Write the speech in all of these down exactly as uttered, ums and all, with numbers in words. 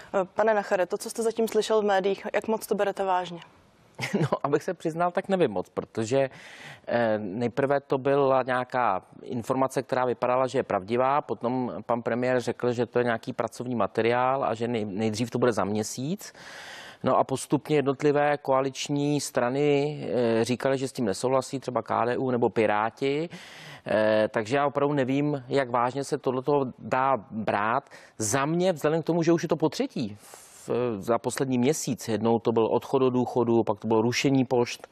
Pane Nachere, to, co jste zatím slyšel v médiích, jak moc to berete vážně? No, abych se přiznal, tak nevím moc, protože nejprve to byla nějaká informace, která vypadala, že je pravdivá, potom pan premiér řekl, že to je nějaký pracovní materiál a že nejdřív to bude za měsíc. No a postupně jednotlivé koaliční strany říkaly, že s tím nesouhlasí, třeba K D U nebo Piráti. Takže já opravdu nevím, jak vážně se tohleto dá brát. Za mě, vzhledem k tomu, že už je to po třetí, za poslední měsíc, jednou to byl odchod do důchodu, pak to bylo rušení pošt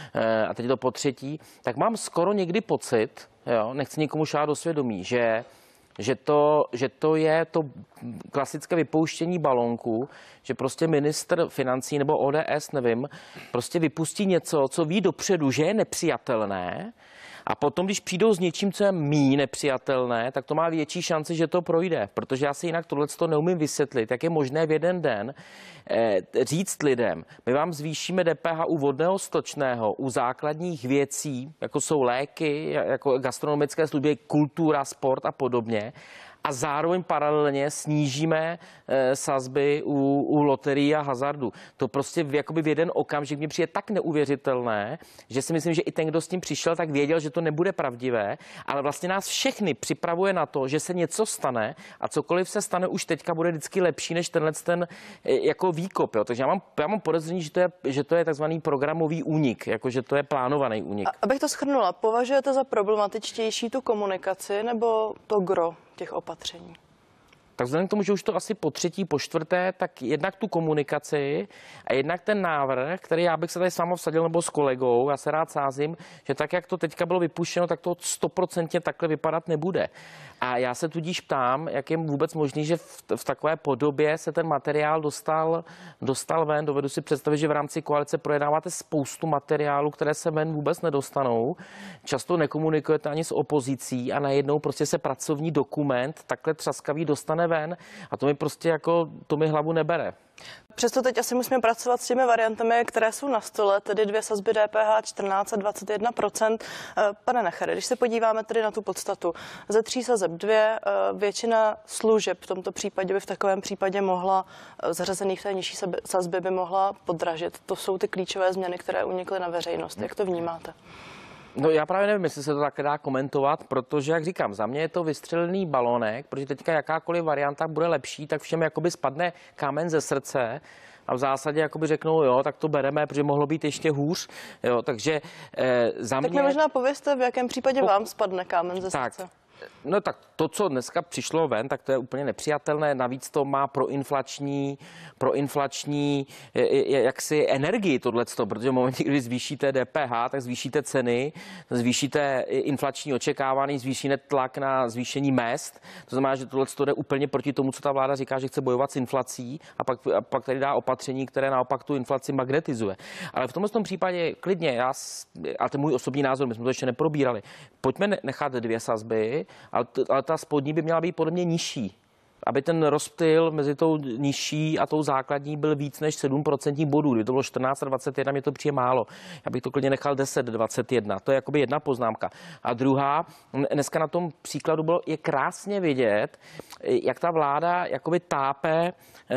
a teď je to po třetí, tak mám skoro někdy pocit, jo, nechci nikomu šát do svědomí, že, že, to, že to je to klasické vypouštění balónku, že prostě ministr financí nebo O D S, nevím, prostě vypustí něco, co ví dopředu, že je nepřijatelné. A potom, když přijdou s něčím, co je míň nepřijatelné, tak to má větší šanci, že to projde. Protože já si jinak tohleto neumím vysvětlit, jak je možné v jeden den eh, říct lidem, my vám zvýšíme D P H u vodného, stočného, u základních věcí, jako jsou léky, jako gastronomické služby, kultura, sport a podobně. A zároveň paralelně snížíme e, sazby u, u loterií a hazardu. To prostě v, jakoby v jeden okamžik mě přijde tak neuvěřitelné, že si myslím, že i ten, kdo s tím přišel, tak věděl, že to nebude pravdivé, ale vlastně nás všechny připravuje na to, že se něco stane a cokoliv se stane už teďka bude vždycky lepší než tenhle ten e, jako výkop. Jo. Takže já mám, já mám podezření, že to je, že to je takzvaný programový únik, jako že to je plánovaný únik. A, abych to shrnula, považujete za problematičtější tu komunikaci nebo to gro těch opatření? Tak vzhledem k tomu, že už to asi po třetí, po čtvrté, tak jednak tu komunikaci a jednak ten návrh, který já bych se tady s vámi vsadil nebo s kolegou, já se rád sázím, že tak, jak to teďka bylo vypuštěno, tak to stoprocentně takhle vypadat nebude. A já se tudíž ptám, jak je vůbec možný, že v, v takové podobě se ten materiál dostal, dostal ven. Dovedu si představit, že v rámci koalice projednáváte spoustu materiálů, které se ven vůbec nedostanou. Často nekomunikujete ani s opozicí a najednou prostě se pracovní dokument takhle třaskavý dostane ven a to mi prostě jako, to mi hlavu nebere. Přesto teď asi musíme pracovat s těmi variantami, které jsou na stole, tedy dvě sazby D P H čtrnáct a dvacet jedna procent. Pane Nachere, když se podíváme tedy na tu podstatu, ze tří sazeb dvě, většina služeb v tomto případě by v takovém případě mohla, zařazených v té nižší sazby by mohla podražit. To jsou ty klíčové změny, které unikly na veřejnost. Jak to vnímáte? No já právě nevím, jestli se to tak dá komentovat, protože, jak říkám, za mě je to vystřelený balónek, protože teďka jakákoliv varianta bude lepší, tak všem jakoby spadne kámen ze srdce a v zásadě jakoby řeknou, jo, tak to bereme, protože mohlo být ještě hůř, jo, takže eh, za tak mě... Tak mi možná povězte, v jakém případě vám spadne kámen ze tak. srdce. No tak to, co dneska přišlo ven, tak to je úplně nepřijatelné. Navíc to má proinflační, proinflační jaksi energii tohleto, protože v momentě, kdy zvýšíte D P H, tak zvýšíte ceny, zvýšíte inflační očekávání, zvýšíte tlak na zvýšení mezd. To znamená, že tohleto jde úplně proti tomu, co ta vláda říká, že chce bojovat s inflací a pak, a pak tady dá opatření, které naopak tu inflaci magnetizuje. Ale v tomhle tom případě klidně, já, a to je můj osobní názor, my jsme to ještě neprobírali, pojďme nechat dvě sazby, Ale, t, ale ta spodní by měla být podle mě nižší, aby ten rozptyl mezi tou nižší a tou základní byl víc než sedm procentních bodů. Kdyby to bylo čtrnáct a dvacet jedna, mě to přijde málo. Já bych to klidně nechal deset, dvacet jedna. To je jakoby jedna poznámka. A druhá, dneska na tom příkladu bylo, je krásně vidět, jak ta vláda jakoby tápe,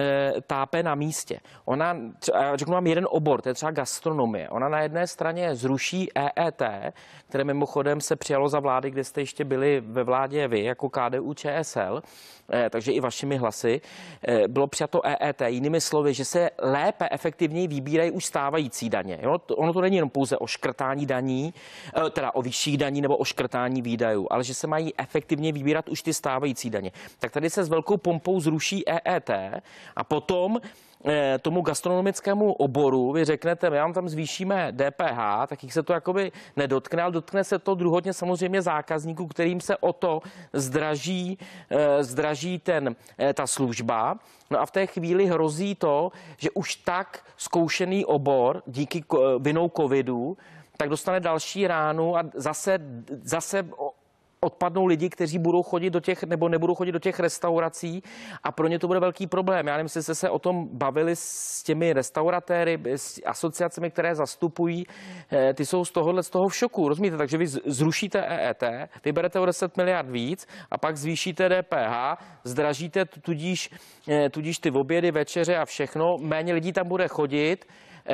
tápe na místě. Ona, řeknu vám jeden obor, to je třeba gastronomie. Ona na jedné straně zruší E E T, které mimochodem se přijalo za vlády, kde jste ještě byli ve vládě vy, jako K D U Č S L, takže i vašimi hlasy, bylo přijato E E T. Jinými slovy, že se lépe, efektivněji vybírají už stávající daně. Jo? Ono to není jenom pouze o škrtání daní, teda o vyšších daní nebo o škrtání výdajů, ale že se mají efektivně vybírat už ty stávající daně. Tak tady se s velkou pompou zruší E E T a potom tomu gastronomickému oboru vy řeknete, my vám tam zvýšíme D P H, tak jich se to jakoby nedotkne, ale dotkne se to druhotně samozřejmě zákazníků, kterým se o to zdraží, zdraží ten, ta služba. No a v té chvíli hrozí to, že už tak zkoušený obor díky vinou covidu, tak dostane další ránu a zase, zase odpadnou lidi, kteří budou chodit do těch, nebo nebudou chodit do těch restaurací a pro ně to bude velký problém. Já nevím, jestli jste se o tom bavili s těmi restauratéry, s asociacemi, které zastupují, ty jsou z tohohle, z toho v šoku, rozumíte? Takže vy zrušíte E E T, vyberete o deset miliard víc a pak zvýšíte D P H, zdražíte tudíž, tudíž ty obědy, večeře a všechno, méně lidí tam bude chodit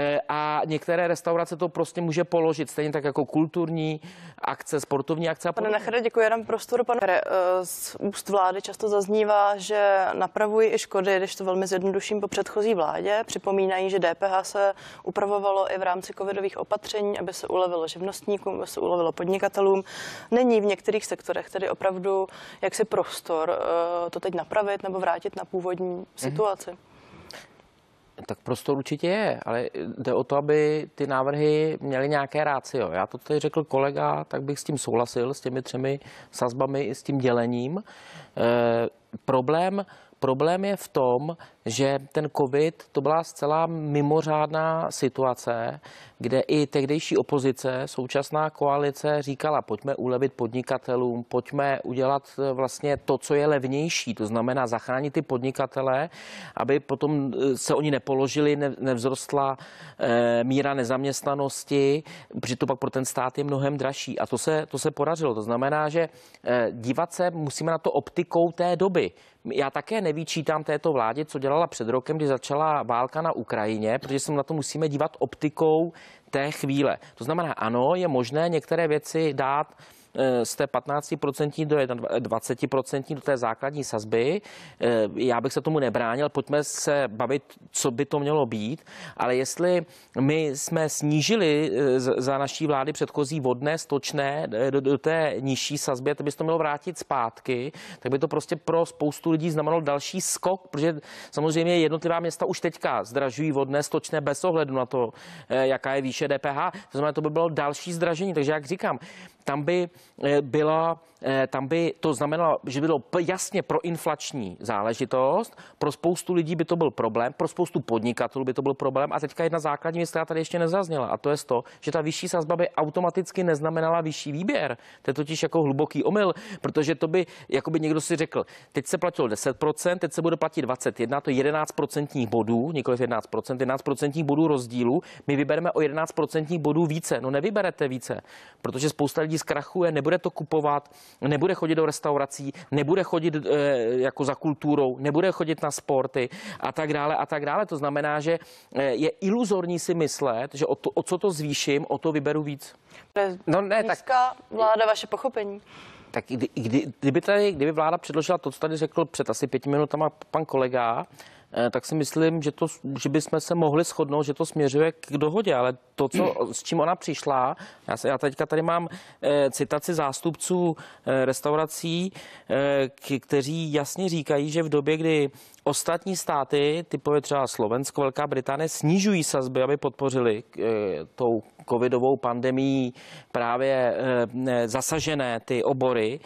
a některé restaurace to prostě může položit, stejně tak jako kulturní akce, sportovní akce. A Pane Nachere, děkuji, jenom prostoru. Pane Nachere, z úst vlády často zaznívá, že napravují i škody, když to velmi zjednoduším, po předchozí vládě. Připomínají, že D P H se upravovalo i v rámci covidových opatření, aby se ulevilo živnostníkům, aby se ulevilo podnikatelům. Není v některých sektorech tedy opravdu jaksi prostor to teď napravit nebo vrátit na původní situaci? Mm-hmm. Tak prostor určitě je, ale jde o to, aby ty návrhy měly nějaké rácio. Já to tady řekl kolega, tak bych s tím souhlasil, s těmi třemi sazbami i s tím dělením. E, problém, problém je v tom, že ten covid to byla zcela mimořádná situace, kde i tehdejší opozice, současná koalice říkala, pojďme ulevit podnikatelům, pojďme udělat vlastně to, co je levnější, to znamená zachránit ty podnikatele, aby potom se oni nepoložili, nevzrostla míra nezaměstnanosti, protože to pak pro ten stát je mnohem dražší. A to se, to se podařilo. To znamená, že dívat se musíme na to optikou té doby. Já také nevyčítám této vládě, co dělala před rokem, kdy začala válka na Ukrajině, protože se na to musíme dívat optikou té chvíle. To znamená, ano, je možné některé věci dát z té patnáct procent do dvacet procent do té základní sazby. Já bych se tomu nebránil, pojďme se bavit, co by to mělo být, ale jestli my jsme snížili za naší vlády předchozí vodné, stočné do, do té nižší sazby, to by se to mělo vrátit zpátky, tak by to prostě pro spoustu lidí znamenalo další skok, protože samozřejmě jednotlivá města už teďka zdražují vodné, stočné bez ohledu na to, jaká je výše D P H. To znamená, to by bylo další zdražení, takže jak říkám, tam by byla, tam by to znamenalo, že by bylo jasně proinflační záležitost, pro spoustu lidí by to byl problém, pro spoustu podnikatelů by to byl problém a teďka jedna základní věc, která tady ještě nezazněla a to je to, že ta vyšší sazba by automaticky neznamenala vyšší výběr. To je totiž jako hluboký omyl, protože to by, jako by někdo si řekl, teď se platilo deset procent, teď se bude platit dvacet jedna, to je jedenáct procentních bodů, nikoliv jedenáct procent, jedenáct procentních bodů rozdílu, my vybereme o jedenáct procentních bodů více. No nevyberete více, protože spousta lidí zkrachuje, nebude to kupovat, nebude chodit do restaurací, nebude chodit e, jako za kulturou, nebude chodit na sporty a tak dále a tak dále. To znamená, že je iluzorní si myslet, že o, to, o co to zvýším, o to vyberu víc. No ne, tak vláda, vaše pochopení. Tak kdy, kdy, kdyby, tady, kdyby vláda předložila to, co tady řekl před asi pěti minutama pan kolega, tak si myslím, že, to, že bychom se mohli shodnout, že to směřuje k dohodě, ale to, co, s čím ona přišla, já, se, já teďka tady mám e, citaci zástupců e, restaurací, e, k, kteří jasně říkají, že v době, kdy ostatní státy, typově třeba Slovensko, Velká Británie, snižují sazby, aby podpořili e, tou covidovou pandemií právě e, zasažené ty obory,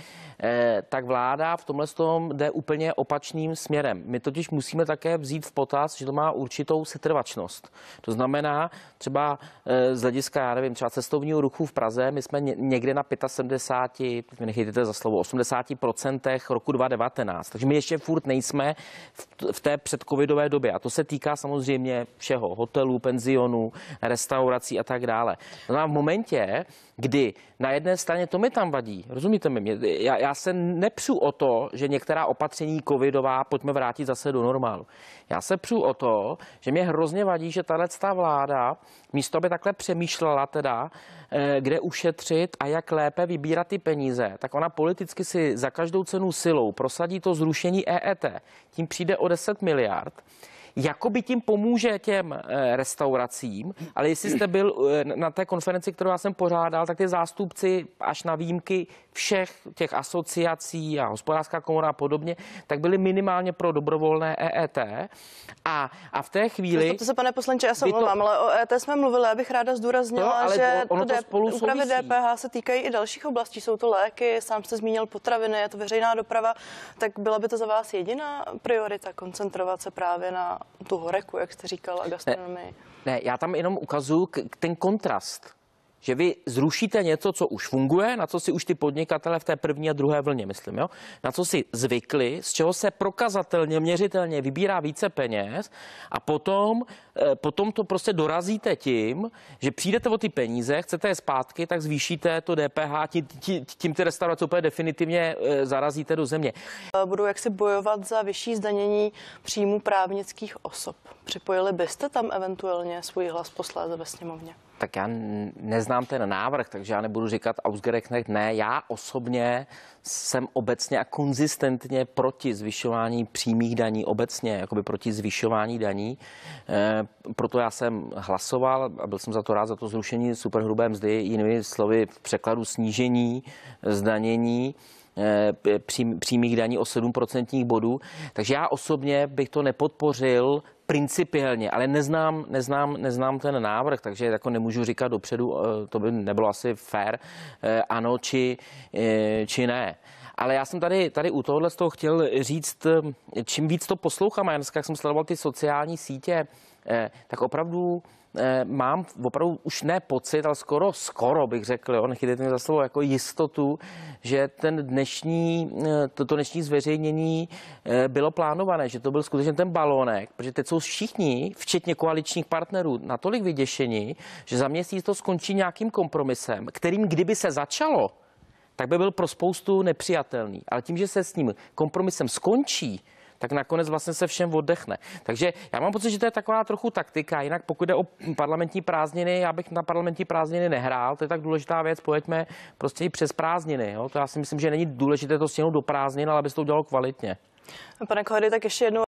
tak vláda v tomhle tom jde úplně opačným směrem. My totiž musíme také vzít v potaz, že to má určitou setrvačnost. To znamená třeba z hlediska, já nevím, třeba cestovního ruchu v Praze, my jsme někde na sedmdesát pět, nechejte za slovo, osmdesát procent roku dva tisíce devatenáct. Takže my ještě furt nejsme v té předcovidové době. A to se týká samozřejmě všeho, hotelů, penzionů, restaurací a tak dále. To znamená v momentě, kdy na jedné straně to mi tam vadí, rozumíte mi, já, já se nepřu o to, že některá opatření covidová pojďme vrátit zase do normálu. Já se přu o to, že mě hrozně vadí, že tato vláda místo aby takhle přemýšlela teda, kde ušetřit a jak lépe vybírat ty peníze, tak ona politicky si za každou cenu silou prosadí to zrušení E E T. Tím přijde o deset miliard. Jakoby tím pomůže těm restauracím, ale jestli jste byl na té konferenci, kterou já jsem pořádal, tak ty zástupci až na výjimky všech těch asociací a hospodářská komora a podobně, tak byli minimálně pro dobrovolné E E T. A, a v té chvíli... Zastupte se, pane poslanče, já se omlouvám, to... ale o E E T jsme mluvili, abych ráda zdůraznila, no, že ono to spolu úpravy souvisí. D P H se týkají i dalších oblastí. Jsou to léky, sám jste zmínil potraviny, je to veřejná doprava, tak byla by to za vás jediná priorita koncentrovat se právě na tu horeku, jak jste říkal, a gastronomii? Ne, ne, já tam jenom ukazuju k, ten kontrast, že vy zrušíte něco, co už funguje, na co si už ty podnikatele v té první a druhé vlně, myslím, jo, na co si zvykli, z čeho se prokazatelně, měřitelně vybírá více peněz a potom, potom to prostě dorazíte tím, že přijdete o ty peníze, chcete je zpátky, tak zvýšíte to D P H, tím, tím, tím ty restaurace úplně definitivně zarazíte do země. Budou jaksi bojovat za vyšší zdanění příjmů právnických osob. Připojili byste tam eventuálně svůj hlas posléze ve sněmovně? Tak já neznám ten návrh, takže já nebudu říkat ausgerechnet ne. Já osobně jsem obecně a konzistentně proti zvyšování přímých daní, obecně jakoby proti zvyšování daní. E, proto já jsem hlasoval a byl jsem za to rád, za to zrušení superhrubé mzdy, jinými slovy v překladu snížení zdanění přímých daní o sedm procentních bodů. Takže já osobně bych to nepodpořil principiálně, ale neznám, neznám, neznám ten návrh, takže jako nemůžu říkat dopředu, to by nebylo asi fér, ano či, či ne. Ale já jsem tady, tady u tohohle z toho chtěl říct, čím víc to poslouchám, a dneska, jak jsem sledoval ty sociální sítě, tak opravdu mám opravdu už ne pocit, ale skoro, skoro bych řekl, jo, nechytejte mě za slovo, jako jistotu, že ten dnešní, toto dnešní zveřejnění bylo plánované, že to byl skutečně ten balónek, protože teď jsou všichni, včetně koaličních partnerů, natolik vyděšení, že za měsíc to skončí nějakým kompromisem, kterým kdyby se začalo, tak by byl pro spoustu nepřijatelný. Ale tím, že se s ním kompromisem skončí, tak nakonec vlastně se všem oddechne. Takže já mám pocit, že to je taková trochu taktika. Jinak pokud jde o parlamentní prázdniny, já bych na parlamentní prázdniny nehrál. To je tak důležitá věc, pojďme prostě i přes prázdniny. Jo? To já si myslím, že není důležité to stihnout do prázdnin, ale aby se to udělalo kvalitně. Pane Kohedy, tak ještě jednou